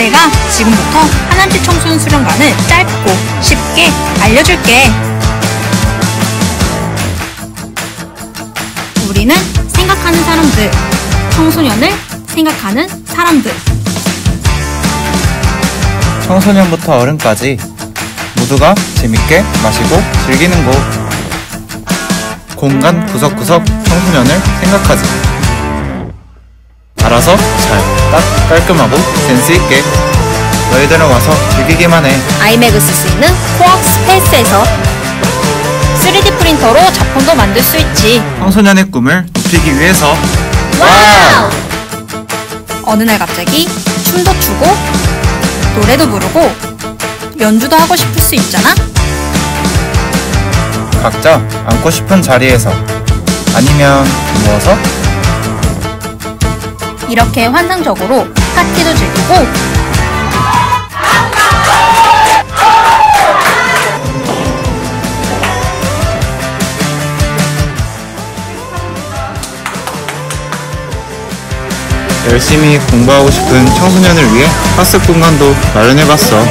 내가 지금부터 하남시 청소년 수련관을 짧고 쉽게 알려줄게. 우리는 생각하는 사람들, 청소년을 생각하는 사람들. 청소년부터 어른까지 모두가 재밌게 마시고 즐기는 곳. 공간 구석구석 청소년을 생각하지. 알아서 잘, 딱, 깔끔하고 센스있게 너희들은 와서 즐기기만 해. 아이맥을 쓸 수 있는 코업 스페이스에서 3D 프린터로 작품도 만들 수 있지. 청소년의 꿈을 높이기 위해서. 와우! 어느 날 갑자기 춤도 추고 노래도 부르고 연주도 하고 싶을 수 있잖아? 각자 앉고 싶은 자리에서 아니면 누워서 이렇게 환상적으로 파티도 즐기고 열심히 공부하고 싶은 청소년을 위해 학습 공간도 마련해봤어.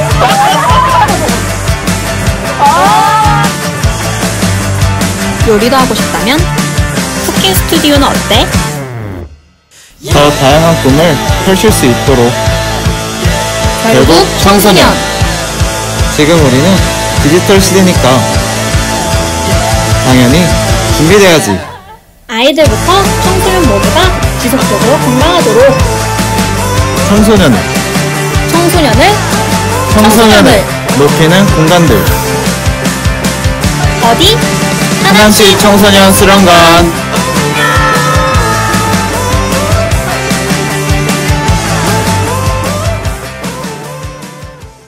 요리도 하고 싶다면 쿠킹 스튜디오는 어때? 더 다양한 꿈을 펼칠 수 있도록. 결국 청소년. 지금 우리는 디지털 시대니까 당연히 준비돼야지. 아이들부터 청소년 모두가 지속적으로 건강하도록 청소년을 높이는 공간들. 어디? 하남시 청소년 수련관.